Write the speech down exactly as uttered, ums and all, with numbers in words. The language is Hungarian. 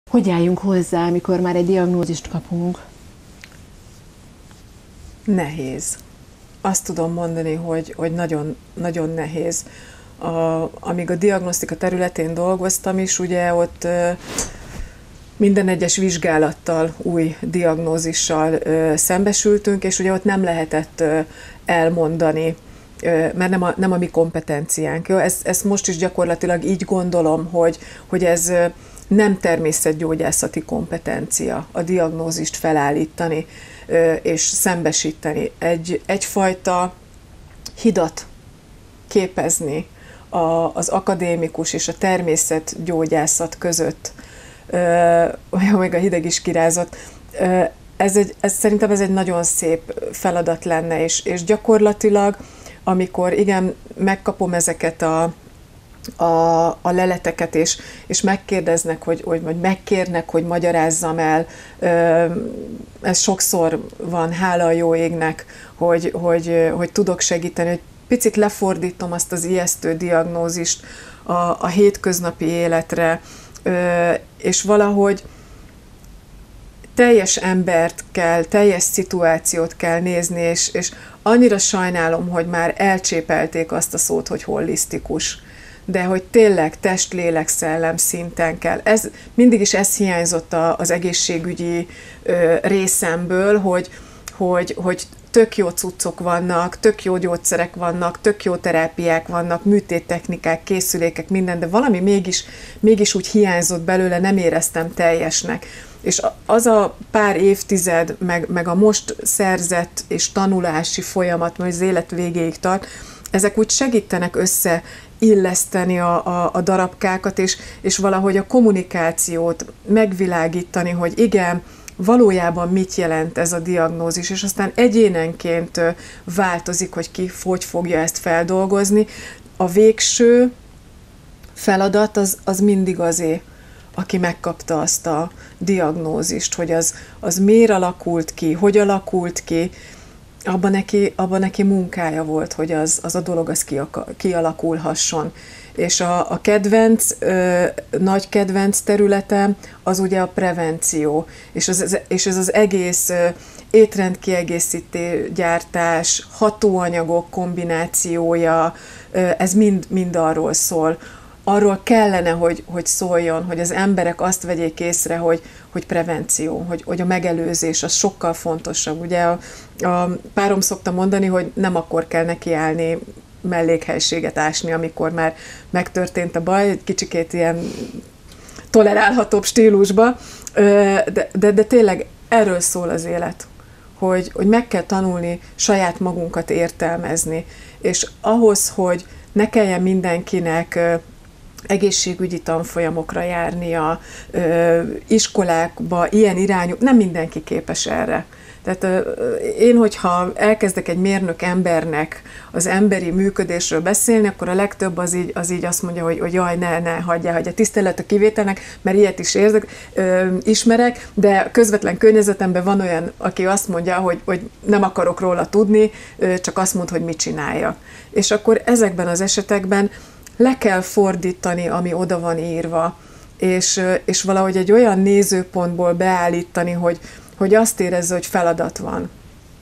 Hogy álljunk hozzá, amikor már egy diagnózist kapunk? Nehéz. Azt tudom mondani, hogy, hogy nagyon, nagyon nehéz. A, amíg a diagnosztika területén dolgoztam is, ugye ott ö, minden egyes vizsgálattal, új diagnózissal ö, szembesültünk, és ugye ott nem lehetett ö, elmondani, ö, mert nem a, nem a mi kompetenciánk. Jó? Ezt, ezt most is gyakorlatilag így gondolom, hogy, hogy ez ö, nem természetgyógyászati kompetencia a diagnózist felállítani ö, és szembesíteni. Egy, egyfajta hidat képezni a, az akadémikus és a természetgyógyászat között, olyan még a hideg is kirázott. Ez, egy, ez szerintem ez egy nagyon szép feladat lenne, és, és gyakorlatilag, amikor igen, megkapom ezeket a, a, a leleteket, és, és megkérdeznek, hogy, hogy, vagy megkérnek, hogy magyarázzam el, ez sokszor van, hála a jó égnek, hogy, hogy, hogy tudok segíteni, hogy picit lefordítom azt az ijesztő diagnózist a, a hétköznapi életre, és valahogy teljes embert kell, teljes szituációt kell nézni, és, és annyira sajnálom, hogy már elcsépelték azt a szót, hogy holisztikus. De hogy tényleg test, lélek, szellem szinten kell. Ez, mindig is ez hiányzott a, az egészségügyi ö, részemből, hogy, hogy, hogy tök jó cuccok vannak, tök jó gyógyszerek vannak, tök jó terápiák vannak, műtéttechnikák, készülékek, minden, de valami mégis, mégis úgy hiányzott belőle, nem éreztem teljesnek. És az a pár évtized, meg, meg a most szerzett és tanulási folyamat, mert az élet végéig tart, ezek úgy segítenek összeilleszteni a, a, a darabkákat, és, és valahogy a kommunikációt megvilágítani, hogy igen, valójában mit jelent ez a diagnózis, és aztán egyénenként változik, hogy ki hogy fogja ezt feldolgozni. A végső feladat az, az mindig azé, aki megkapta azt a diagnózist, hogy az, az miért alakult ki, hogy alakult ki, abban neki, abban neki munkája volt, hogy az, az a dolog az kialakulhasson. És a, a kedvenc, ö, nagy kedvenc területem az ugye a prevenció, és, az, és ez az egész ö, étrendkiegészítő gyártás, hatóanyagok kombinációja, ö, ez mind, mind arról szól. Arról kellene, hogy, hogy szóljon, hogy az emberek azt vegyék észre, hogy, hogy prevenció, hogy, hogy a megelőzés az sokkal fontosabb. Ugye a, a párom szokta mondani, hogy nem akkor kell nekiállni mellékhelységet ásni, amikor már megtörtént a baj, egy kicsikét ilyen tolerálhatóbb stílusba, de, de, de tényleg erről szól az élet, hogy, hogy meg kell tanulni saját magunkat értelmezni, és ahhoz, hogy ne kelljen mindenkinek egészségügyi tanfolyamokra járnia, iskolákba, ilyen irányú, nem mindenki képes erre. Tehát én, hogyha elkezdek egy mérnök embernek az emberi működésről beszélni, akkor a legtöbb az így, az így azt mondja, hogy, hogy jaj, ne, ne, hagyjál, hagyjál, tisztelet a kivételnek, mert ilyet is érzek, ö, ismerek, de közvetlen környezetemben van olyan, aki azt mondja, hogy, hogy nem akarok róla tudni, ö, csak azt mond, hogy mit csinálja. És akkor ezekben az esetekben le kell fordítani, ami oda van írva, és, és valahogy egy olyan nézőpontból beállítani, hogy hogy azt érezze, hogy feladat van.